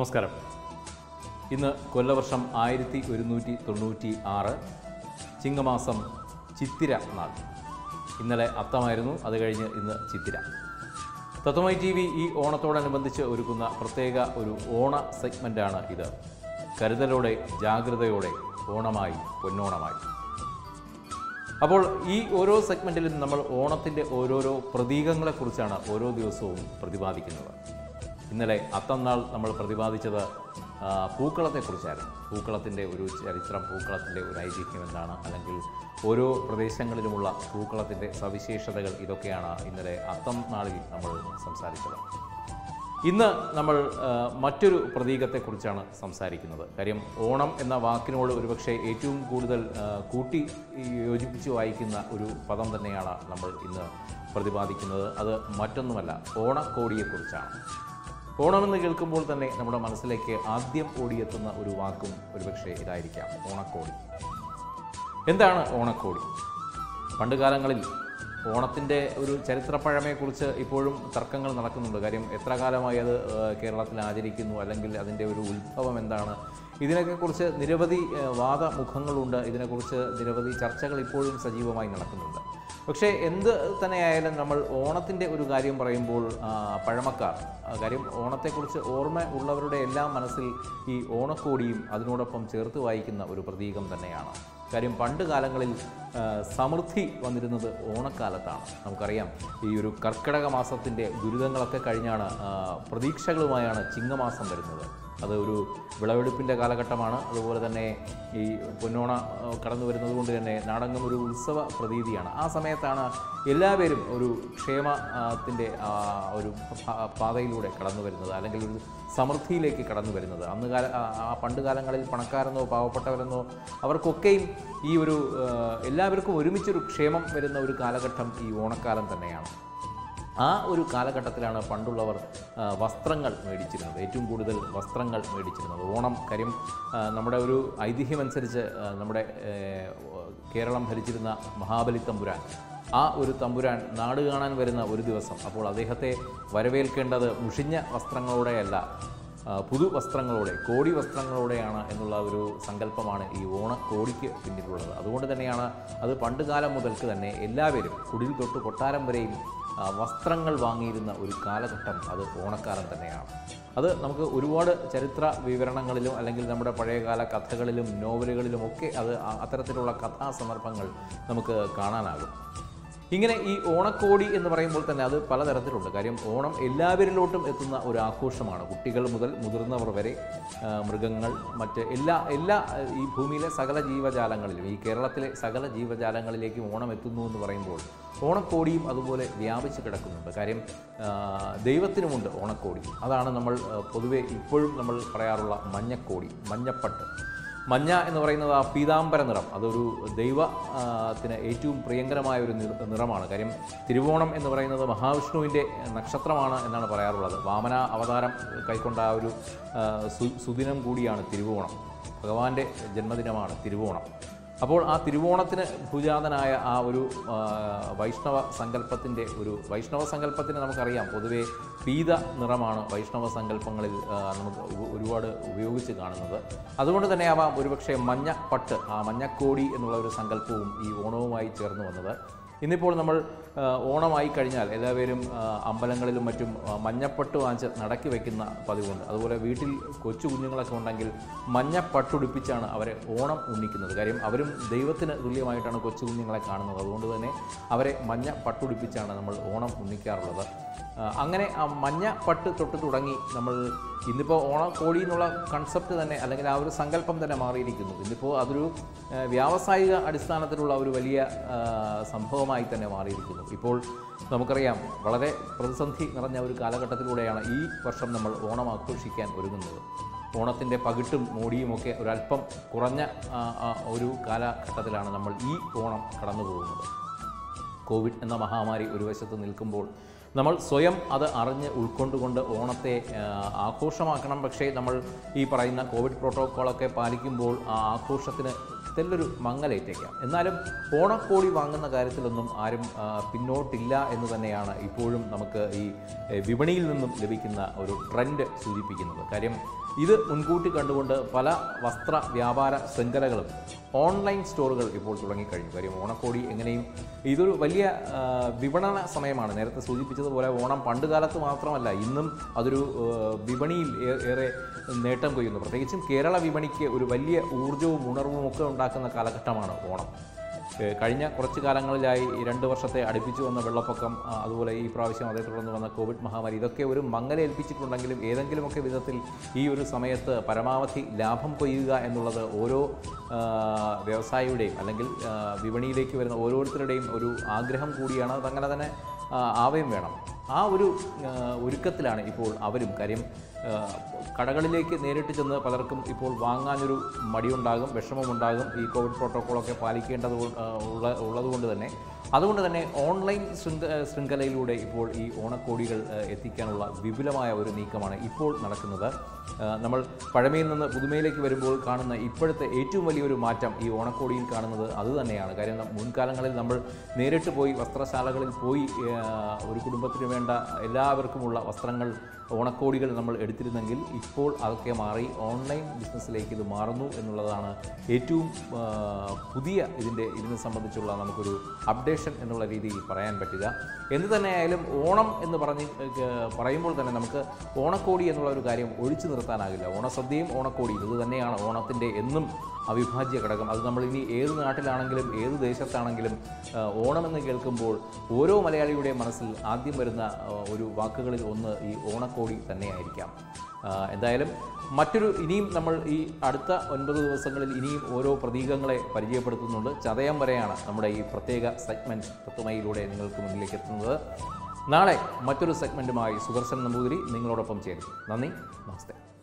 നമസ്കാരം. ഇന്ന് കൊല്ലവർഷം 1196 ചിങ്ങമാസം ചിത്തിര നാൾ. ഇന്നലെ അത്തമായിരുന്നു, അത് കഴിഞ്ഞ് ഇന്ന് ചിത്തിര. തത്വമായി TV ഈ ഓണത്തോടനുബന്ധിച്ച് ഒരുക്കുന്ന പ്രത്യേക ഒരു ഓണ സെഗ്മെൻ്റാണ് ഇത്. കരുതലോടെ ജാഗ്രതയോടെ ഓണമായി പൊന്നോണമായി. അപ്പോൾ ഈ ഓരോ സെഗ്മെൻറ്റിലും നമ്മൾ ഓണത്തിൻ്റെ ഓരോരോ പ്രതീകങ്ങളെക്കുറിച്ചാണ് ഓരോ ദിവസവും പ്രതിപാദിക്കുന്നത്. ഇന്നലെ അത്തം നാൾ നമ്മൾ പ്രതിപാദിച്ചത് പൂക്കളത്തെക്കുറിച്ചായിരുന്നു. പൂക്കളത്തിൻ്റെ ഒരു ചരിത്രം, പൂക്കളത്തിൻ്റെ ഒരു ഐതിഹ്യം എന്താണ്, അല്ലെങ്കിൽ ഓരോ പ്രദേശങ്ങളിലുമുള്ള പൂക്കളത്തിൻ്റെ സവിശേഷതകൾ, ഇതൊക്കെയാണ് ഇന്നലെ അത്തം നാളിൽ നമ്മൾ സംസാരിച്ചത്. ഇന്ന് നമ്മൾ മറ്റൊരു പ്രതീകത്തെക്കുറിച്ചാണ് സംസാരിക്കുന്നത്. കാര്യം ഓണം എന്ന വാക്കിനോട് ഒരുപക്ഷെ ഏറ്റവും കൂടുതൽ കൂട്ടി യോജിപ്പിച്ച് വായിക്കുന്ന ഒരു പദം തന്നെയാണ് നമ്മൾ ഇന്ന് പ്രതിപാദിക്കുന്നത്. അത് മറ്റൊന്നുമല്ല, ഓണക്കോടിയെക്കുറിച്ചാണ്. ഓണമെന്ന് കേൾക്കുമ്പോൾ തന്നെ നമ്മുടെ മനസ്സിലേക്ക് ആദ്യം ഓടിയെത്തുന്ന ഒരു വാക്കും ഒരുപക്ഷെ ഇതായിരിക്കാം, ഓണക്കോടി. എന്താണ് ഓണക്കോടി? പണ്ടുകാലങ്ങളിൽ ഓണത്തിൻ്റെ ഒരു ചരിത്രപ്പഴമയെക്കുറിച്ച് ഇപ്പോഴും തർക്കങ്ങൾ നടക്കുന്നുണ്ട്. കാര്യം എത്ര കാലമായി അത് കേരളത്തിൽ ആചരിക്കുന്നു, അല്ലെങ്കിൽ അതിൻ്റെ ഒരു ഉത്ഭവം എന്താണ്, ഇതിനെക്കുറിച്ച് നിരവധി വാദമുഖങ്ങളുണ്ട്. ഇതിനെക്കുറിച്ച് നിരവധി ചർച്ചകൾ ഇപ്പോഴും സജീവമായി നടക്കുന്നുണ്ട്. പക്ഷേ എന്ത് തന്നെയായാലും നമ്മൾ ഓണത്തിൻ്റെ ഒരു കാര്യം പറയുമ്പോൾ പഴമക്കാർ, കാര്യം ഓണത്തെക്കുറിച്ച് ഓർമ്മ ഉള്ളവരുടെ എല്ലാം മനസ്സിൽ ഈ ഓണക്കോടിയും അതിനോടൊപ്പം ചേർത്ത് വായിക്കുന്ന ഒരു പ്രതീകം തന്നെയാണ്. കാര്യം പണ്ട് കാലങ്ങളിൽ സമൃദ്ധി വന്നിരുന്നത് ഓണക്കാലത്താണ്. നമുക്കറിയാം, ഈ ഒരു കർക്കിടക മാസത്തിൻ്റെ ദുരിതങ്ങളൊക്കെ കഴിഞ്ഞാണ് പ്രതീക്ഷകളുമായാണ് ചിങ്ങമാസം വരുന്നത്. അത് ഒരു വിളവെടുപ്പിൻ്റെ കാലഘട്ടമാണ്. അതുപോലെ തന്നെ ഈ പൊന്നോണ കടന്നു വരുന്നത് കൊണ്ട് തന്നെ നാടെങ്ങും ഒരു ഉത്സവ പ്രതീതിയാണ്. ആ സമയത്താണ് എല്ലാവരും ഒരു ക്ഷേമത്തിൻ്റെ ഒരു പാതയിലൂടെ കടന്നു വരുന്നത്, അല്ലെങ്കിൽ ഒരു സമൃദ്ധിയിലേക്ക് കടന്നു വരുന്നത്. പണ്ട് കാലങ്ങളിൽ പണക്കാരെന്നോ പാവപ്പെട്ടവരെന്നോ അവർക്കൊക്കെയും ഈ ഒരു എല്ലാവർക്കും ഒരുമിച്ചൊരു ക്ഷേമം വരുന്ന ഒരു കാലഘട്ടം ഈ ഓണക്കാലം തന്നെയാണ്. ആ ഒരു കാലഘട്ടത്തിലാണ് പണ്ടുള്ളവർ വസ്ത്രങ്ങൾ മേടിച്ചിരുന്നത്, ഏറ്റവും കൂടുതൽ വസ്ത്രങ്ങൾ മേടിച്ചിരുന്നത്. ഓണം, കാര്യം നമ്മുടെ ഒരു ഐതിഹ്യമനുസരിച്ച് നമ്മുടെ കേരളം ഭരിച്ചിരുന്ന മഹാബലി തമ്പുരാൻ, ആ ഒരു തമ്പുരാൻ നാട് കാണാൻ വരുന്ന ഒരു ദിവസം, അപ്പോൾ അദ്ദേഹത്തെ വരവേൽക്കേണ്ടത് മുഷിഞ്ഞ വസ്ത്രങ്ങളോടെയല്ല, പുതുവസ്ത്രങ്ങളോടെ, കോടി വസ്ത്രങ്ങളോടെയാണ് എന്നുള്ള ഒരു സങ്കല്പമാണ് ഈ ഓണക്കോടിക്ക് പിന്നിലുള്ളത്. അതുകൊണ്ട് തന്നെയാണ് അത് പണ്ടുകാലം മുതൽക്ക് തന്നെ എല്ലാവരും കുടിൽ തൊട്ട് കൊട്ടാരം വരെയും വസ്ത്രങ്ങൾ വാങ്ങിയിരുന്ന ഒരു കാലഘട്ടം അത് ഓണക്കാലം തന്നെയാണ്. അത് നമുക്ക് ഒരുപാട് ചരിത്ര വിവരണങ്ങളിലും അല്ലെങ്കിൽ നമ്മുടെ പഴയകാല കഥകളിലും നോവലുകളിലും ഒക്കെ അത് അത്തരത്തിലുള്ള കഥാസന്ദർഭങ്ങൾ നമുക്ക് കാണാനാകും. ഇങ്ങനെ ഈ ഓണക്കോടി എന്ന് പറയുമ്പോൾ തന്നെ അത് പലതരത്തിലുണ്ട്. കാര്യം ഓണം എല്ലാവരിലോട്ടും എത്തുന്ന ഒരു ആഘോഷമാണ്. കുട്ടികൾ മുതൽ മുതിർന്നവർ വരെ, മൃഗങ്ങൾ, മറ്റ് എല്ലാ ഈ ഭൂമിയിലെ സകല ജീവജാലങ്ങളിലും, ഈ കേരളത്തിലെ സകല ജീവജാലങ്ങളിലേക്കും ഓണം എത്തുന്നു എന്ന് പറയുമ്പോൾ ഓണക്കോടിയും അതുപോലെ വ്യാപിച്ച് കിടക്കുന്നുണ്ട്. കാര്യം ദൈവത്തിനുമുണ്ട് ഓണക്കോടി. അതാണ് നമ്മൾ പൊതുവെ ഇപ്പോഴും നമ്മൾ പറയാറുള്ള മഞ്ഞക്കോടി, മഞ്ഞപ്പട്ട്. മഞ്ഞ എന്ന് പറയുന്നത് ആ പീതാംബര നിറം, അതൊരു ദൈവത്തിന് ഏറ്റവും പ്രിയങ്കരമായ ഒരു നിറമാണ്. കാര്യം തിരുവോണം എന്ന് പറയുന്നത് മഹാവിഷ്ണുവിൻ്റെ നക്ഷത്രമാണ് എന്നാണ് പറയാറുള്ളത്. വാമന അവതാരം കൈക്കൊണ്ട ആ ഒരു സുദിനം കൂടിയാണ് തിരുവോണം. ഭഗവാന്റെ ജന്മദിനമാണ് തിരുവോണം. അപ്പോൾ ആ തിരുവോണത്തിന് ഭുജാതനായ ആ ഒരു വൈഷ്ണവ സങ്കല്പത്തിന് നമുക്കറിയാം, പൊതുവേ പീത നിറമാണ് വൈഷ്ണവ സങ്കല്പങ്ങളിൽ നമുക്ക് ഒരുപാട് ഉപയോഗിച്ച് കാണുന്നത്. അതുകൊണ്ട് തന്നെ ആവാം ഒരുപക്ഷെ മഞ്ഞപ്പട്ട്, ആ മഞ്ഞക്കോടി എന്നുള്ള ഒരു സങ്കല്പവും ഈ ഓണവുമായി ചേർന്ന് വന്നത്. ഇന്നിപ്പോൾ നമ്മൾ ഓണമായി കഴിഞ്ഞാൽ എല്ലാവരും അമ്പലങ്ങളിലും മറ്റും മഞ്ഞപ്പട്ട് വാങ്ങിച്ച് നടക്കി വയ്ക്കുന്ന പതിവുണ്ട്. അതുപോലെ വീട്ടിൽ കൊച്ചു കുഞ്ഞുങ്ങളൊക്കെ ഉണ്ടെങ്കിൽ മഞ്ഞപ്പട്ടുടുപ്പിച്ചാണ് അവരെ ഓണം ഉണ്ണിക്കുന്നത്. കാര്യം അവരും ദൈവത്തിന് തുല്യമായിട്ടാണ് കൊച്ചു കുഞ്ഞുങ്ങളെ കാണുന്നത്. അതുകൊണ്ട് തന്നെ അവരെ മഞ്ഞപ്പട്ടുടുപ്പിച്ചാണ് നമ്മൾ ഓണം ഉണ്ണിക്കാറുള്ളത്. അങ്ങനെ ആ മഞ്ഞപ്പട്ട് തൊട്ട് തുടങ്ങി നമ്മൾ ഇന്നിപ്പോൾ ഓണക്കോടി എന്നുള്ള കൺസെപ്റ്റ് തന്നെ, അല്ലെങ്കിൽ ആ ഒരു സങ്കല്പം തന്നെ മാറിയിരിക്കുന്നു. ഇന്നിപ്പോൾ അതൊരു വ്യാവസായിക അടിസ്ഥാനത്തിലുള്ള ഒരു വലിയ സംഭവമായി തന്നെ മാറിയിരിക്കുന്നു. ഇപ്പോൾ നമുക്കറിയാം, വളരെ പ്രതിസന്ധി നിറഞ്ഞ ഒരു കാലഘട്ടത്തിലൂടെയാണ് ഈ വർഷം നമ്മൾ ഓണം ആഘോഷിക്കാൻ ഒരുങ്ങുന്നത്. ഓണത്തിൻ്റെ പകിട്ടും മോടിയുമൊക്കെ ഒരല്പം കുറഞ്ഞ ഒരു കാലഘട്ടത്തിലാണ് നമ്മൾ ഈ ഓണം കടന്നു പോകുന്നത്. കോവിഡ് എന്ന മഹാമാരി ഒരു വശത്ത് നിൽക്കുമ്പോൾ നമ്മൾ സ്വയം അത് അറിഞ്ഞ് ഉൾക്കൊണ്ടുകൊണ്ട് ഓണത്തെ ആഘോഷമാക്കണം. പക്ഷേ നമ്മൾ ഈ പറയുന്ന കോവിഡ് പ്രോട്ടോക്കോളൊക്കെ പാലിക്കുമ്പോൾ ആ ആഘോഷത്തിന് തെല്ലൊരു മങ്ങലേറ്റേക്കാം. എന്നാലും ഓണക്കോടി വാങ്ങുന്ന കാര്യത്തിലൊന്നും ആരും പിന്നോട്ടില്ല എന്ന് തന്നെയാണ് ഇപ്പോഴും നമുക്ക് ഈ വിപണിയിൽ നിന്നും ലഭിക്കുന്ന ഒരു ട്രെൻഡ് സൂചിപ്പിക്കുന്നത്. കാര്യം ഇത് മുൻകൂട്ടി കണ്ടുകൊണ്ട് പല വസ്ത്ര വ്യാപാര ശൃംഖലകളും ഓൺലൈൻ സ്റ്റോറുകൾ ഇപ്പോൾ തുടങ്ങിക്കഴിഞ്ഞു. കാര്യം ഓണക്കോടി എങ്ങനെയും ഇതൊരു വലിയ വിപണന സമയമാണ്. നേരത്തെ സൂചിപ്പിച്ചതുപോലെ ഓണം പണ്ടുകാലത്ത് മാത്രമല്ല, ഇന്നും അതൊരു വിപണിയിൽ ഏറെ നേട്ടം കൊയ്യുന്നു. പ്രത്യേകിച്ചും കേരള വിപണിക്ക് ഒരു വലിയ ഊർജ്ജവും ഉണർവും ഒക്കെ ഉണ്ടാക്കുന്ന കാലഘട്ടമാണ് ഓണം. കഴിഞ്ഞ കുറച്ച് കാലങ്ങളിലായി 2 വർഷത്തെ അടുപ്പിച്ചു വന്ന വെള്ളപ്പൊക്കം, അതുപോലെ ഈ പ്രാവശ്യം അതേ തുടർന്ന് വന്ന കോവിഡ് മഹാമാരി, ഇതൊക്കെ ഒരു മങ്ങലേൽപ്പിച്ചിട്ടുണ്ടെങ്കിലും ഏതെങ്കിലുമൊക്കെ വിധത്തിൽ ഈ ഒരു സമയത്ത് പരമാവധി ലാഭം കൊയ്യുക എന്നുള്ളത് ഓരോ വ്യവസായിയുടെയും അല്ലെങ്കിൽ വിപണിയിലേക്ക് വരുന്ന ഓരോരുത്തരുടെയും ഒരു ആഗ്രഹം കൂടിയാണ്. അതങ്ങനെ തന്നെ ആവുകയും വേണം. ആ ഒരു ഒരുക്കത്തിലാണ് ഇപ്പോൾ അവരും. കാര്യം കടകളിലേക്ക് നേരിട്ട് ചെന്ന് പലർക്കും ഇപ്പോൾ വാങ്ങാനൊരു മടിയുണ്ടാകും, വിഷമമുണ്ടാകും, ഈ കോവിഡ് പ്രോട്ടോക്കോളൊക്കെ പാലിക്കേണ്ടത് ഉള്ളതുകൊണ്ട് തന്നെ. അതുകൊണ്ട് തന്നെ ഓൺലൈൻ ശൃംഖലയിലൂടെ ഇപ്പോൾ ഈ ഓണക്കോടികൾ എത്തിക്കാനുള്ള വിപുലമായ ഒരു നീക്കമാണ് ഇപ്പോൾ നടക്കുന്നത്. നമ്മൾ പഴമയിൽ നിന്ന് പുതുമയിലേക്ക് വരുമ്പോൾ കാണുന്ന ഇപ്പോഴത്തെ ഏറ്റവും വലിയൊരു മാറ്റം ഈ ഓണക്കോടിയിൽ കാണുന്നത് അതുതന്നെയാണ്. കാര്യം മുൻകാലങ്ങളിൽ നമ്മൾ നേരിട്ട് പോയി വസ്ത്രശാലകളിൽ പോയി ഒരു കുടുംബത്തിന് വേണ്ട എല്ലാവർക്കുമുള്ള വസ്ത്രങ്ങൾ, ഓണക്കോടികൾ നമ്മൾ എടുത്തിരുന്നെങ്കിൽ ഇപ്പോൾ അതൊക്കെ മാറി ഓൺലൈൻ ബിസിനസ്സിലേക്ക് ഇത് മാറുന്നു എന്നുള്ളതാണ് ഏറ്റവും പുതിയ ഇതിനെ സംബന്ധിച്ചുള്ള നമുക്കൊരു അപ്ഡേഷൻ എന്നുള്ള രീതിയിൽ പറയാൻ പറ്റുക. എന്ത് തന്നെയായാലും ഓണം എന്ന് പറയുമ്പോൾ തന്നെ നമുക്ക് ഓണക്കോടി എന്നുള്ള ഒരു കാര്യം ഒഴിച്ചു നിർത്താനാകില്ല. ഓണസദ്യയും ഓണക്കോടിയും ഇത് തന്നെയാണ് ഓണത്തിൻ്റെ എന്നും അവിഭാജ്യ ഘടകം. അത് നമ്മളിനി ഏത് നാട്ടിലാണെങ്കിലും ഏത് ദേശത്താണെങ്കിലും ഓണമെന്ന് കേൾക്കുമ്പോൾ ഓരോ മലയാളിയുടെയും മനസ്സിൽ ആദ്യം വരുന്ന ഒരു വാക്കുകളിൽ ഒന്ന് ഈ ഓണക്കോടി തന്നെയായിരിക്കാം. എന്തായാലും ഇനിയും നമ്മൾ ഈ അടുത്ത 9 ദിവസങ്ങളിൽ ഇനിയും ഓരോ പ്രതീകങ്ങളെ പരിചയപ്പെടുത്തുന്നുണ്ട്. ചതയം വരെയാണ് നമ്മുടെ ഈ പ്രത്യേക സെഗ്മെൻറ്റ് തത്വമയിലൂടെ നിങ്ങൾക്ക് മുന്നിലേക്ക് എത്തുന്നത്. നാളെ മറ്റൊരു സെഗ്മെൻറ്റുമായി സുദർശൻ നമ്പൂതിരി നിങ്ങളോടൊപ്പം ചേരും. നന്ദി, നമസ്തേ.